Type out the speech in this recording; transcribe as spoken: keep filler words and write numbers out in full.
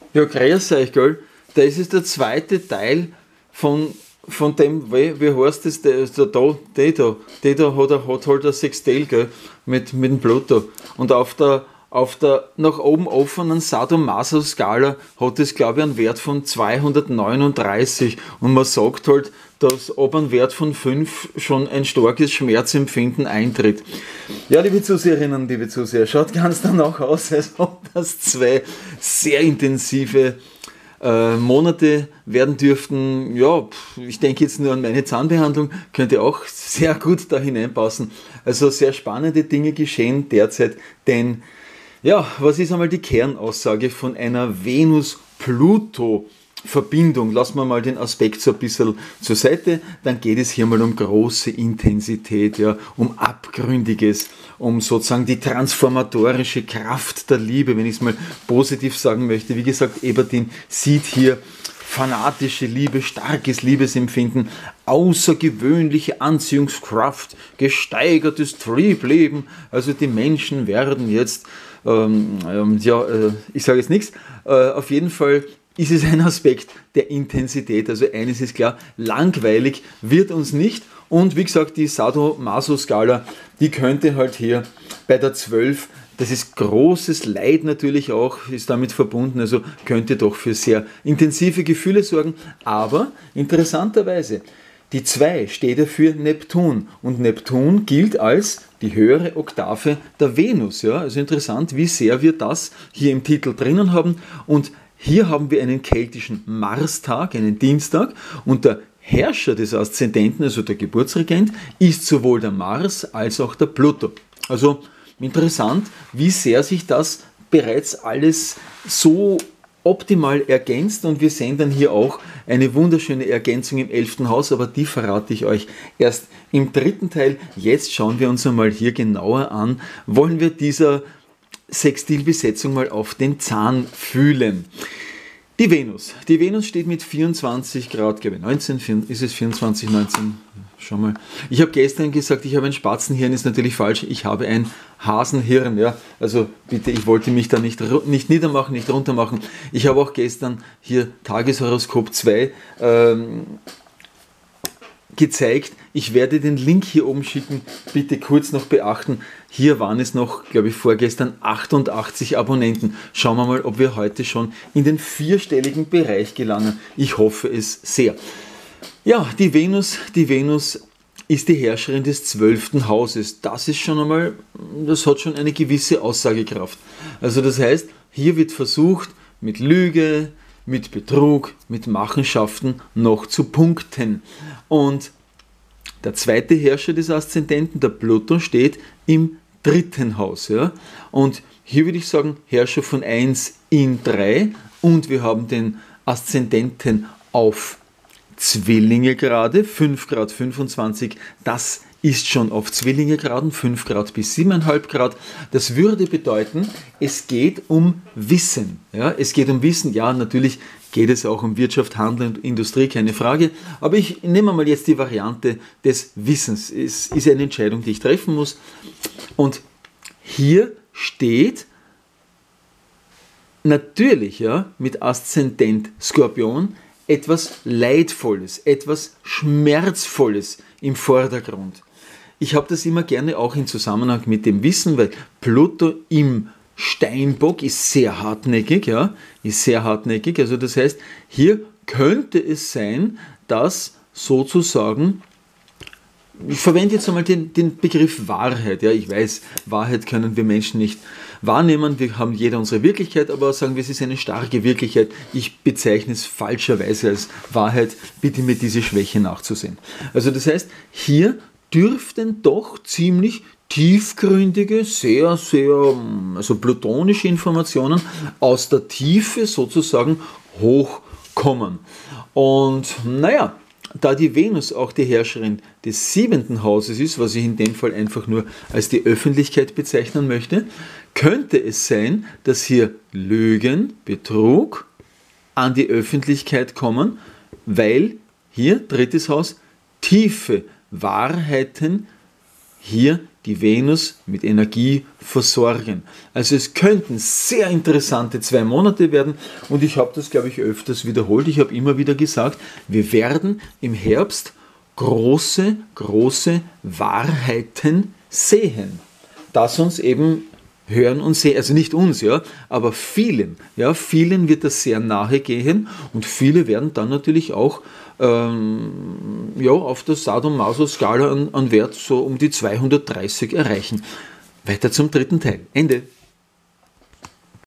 Ja, grüß euch, gell? Das ist der zweite Teil von, von dem, wie, wie heißt das, der, der da, der da, der da hat, er- hat halt ein Sextil, gell? Mit, mit dem Pluto. Und auf der, auf der nach oben offenen Sadomaso-Skala hat es, glaube ich, einen Wert von zweihundertneununddreißig. Und man sagt halt, dass ab einem Wert von fünf schon ein starkes Schmerzempfinden eintritt. Ja, liebe Zuseherinnen, liebe Zuseher, schaut ganz danach aus, als ob das zwei sehr intensive äh, Monate werden dürften. Ja, pf, ich denke jetzt nur an meine Zahnbehandlung, könnte auch sehr gut da hineinpassen. Also sehr spannende Dinge geschehen derzeit, denn ja, was ist einmal die Kernaussage von einer Venus-Pluto-Verbindung? Lassen wir mal den Aspekt so ein bisschen zur Seite, dann geht es hier mal um große Intensität, ja, um Abgründiges, um sozusagen die transformatorische Kraft der Liebe, wenn ich es mal positiv sagen möchte. Wie gesagt, Ebertin sieht hier fanatische Liebe, starkes Liebesempfinden, außergewöhnliche Anziehungskraft, gesteigertes Triebleben. Also die Menschen werden jetzt, ähm, ähm, ja, äh, ich sage jetzt nichts, äh, auf jeden Fall ist es ein Aspekt der Intensität. Also eines ist klar, langweilig wird uns nicht. Und wie gesagt, die Sadomaso-Skala, die könnte halt hier bei der zwölf, das ist großes Leid natürlich auch, ist damit verbunden, also könnte doch für sehr intensive Gefühle sorgen. Aber interessanterweise, die zwei steht ja für Neptun und Neptun gilt als die höhere Oktave der Venus. Ja? Also interessant, wie sehr wir das hier im Titel drinnen haben. Und hier haben wir einen keltischen Marstag, einen Dienstag, und der Herrscher des Aszendenten, also der Geburtsregent, ist sowohl der Mars als auch der Pluto. Also interessant, wie sehr sich das bereits alles so optimal ergänzt, und wir sehen dann hier auch eine wunderschöne Ergänzung im elften Haus, aber die verrate ich euch erst im dritten Teil. Jetzt schauen wir uns einmal hier genauer an, wollen wir dieser Sextilbesetzung mal auf den Zahn fühlen. Die Venus. Die Venus steht mit vierundzwanzig Grad, glaube ich, neunzehn, ist es vierundzwanzig, neunzehn? Schau mal. Ich habe gestern gesagt, ich habe ein Spatzenhirn, ist natürlich falsch. Ich habe ein Hasenhirn, ja. Also bitte, ich wollte mich da nicht, nicht niedermachen, nicht runter machen. Ich habe auch gestern hier Tageshoroskop zwei ähm, gezeigt. Ich werde den Link hier oben schicken. Bitte kurz noch beachten. Hier waren es noch, glaube ich, vorgestern achtundachtzig Abonnenten. Schauen wir mal, ob wir heute schon in den vierstelligen Bereich gelangen. Ich hoffe es sehr. Ja, die Venus, die Venus ist die Herrscherin des zwölften Hauses. Das ist schon einmal, das hat schon eine gewisse Aussagekraft. Also das heißt, hier wird versucht, mit Lüge, mit Betrug, mit Machenschaften noch zu punkten. Und der zweite Herrscher des Aszendenten, der Pluto, steht im dritten Haus. Ja? Und hier würde ich sagen, Herrscher von eins in drei, und wir haben den Aszendenten auf Zwillinge gerade, fünf Grad fünfundzwanzig, das ist schon auf Zwillinge geraden, fünf Grad bis sieben Komma fünf Grad. Das würde bedeuten, es geht um Wissen. Ja? Es geht um Wissen, ja, natürlich geht es auch um Wirtschaft, Handel und Industrie, keine Frage. Aber ich nehme mal jetzt die Variante des Wissens. Es ist eine Entscheidung, die ich treffen muss. Und hier steht natürlich, ja, mit Aszendent Skorpion etwas Leidvolles, etwas Schmerzvolles im Vordergrund. Ich habe das immer gerne auch in Zusammenhang mit dem Wissen, weil Pluto im Steinbock ist sehr hartnäckig, ja, ist sehr hartnäckig. Also das heißt, hier könnte es sein, dass sozusagen, ich verwende jetzt einmal den, den Begriff Wahrheit. Ja, ich weiß, Wahrheit können wir Menschen nicht wahrnehmen. Wir haben jeder unsere Wirklichkeit, aber sagen wir, es ist eine starke Wirklichkeit. Ich bezeichne es falscherweise als Wahrheit. Bitte mir diese Schwäche nachzusehen. Also das heißt, hier dürften doch ziemlich tiefgründige, sehr, sehr, also plutonische Informationen aus der Tiefe sozusagen hochkommen. Und naja, da die Venus auch die Herrscherin des siebenten Hauses ist, was ich in dem Fall einfach nur als die Öffentlichkeit bezeichnen möchte, könnte es sein, dass hier Lügen, Betrug an die Öffentlichkeit kommen, weil hier, drittes Haus, tiefe Wahrheiten hier die Venus mit Energie versorgen. Also es könnten sehr interessante zwei Monate werden und ich habe das, glaube ich, öfters wiederholt. Ich habe immer wieder gesagt, wir werden im Herbst große, große Wahrheiten sehen, das uns eben hören und sehen, also nicht uns, ja, aber vielen, ja, vielen wird das sehr nahe gehen und viele werden dann natürlich auch ähm, ja, auf der Sadomaso-Skala an, an Wert so um die zweihundertdreißig erreichen. Weiter zum dritten Teil. Ende.